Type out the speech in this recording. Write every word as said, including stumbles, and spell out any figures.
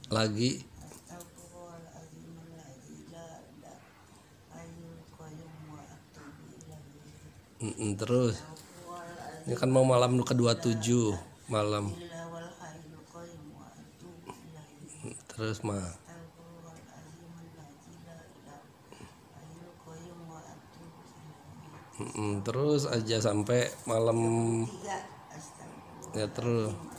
lagi. Mm-mm, terus ini kan mau malam ke dua puluh tujuh malam. Terus mah mm-mm, terus aja sampai malam ya terus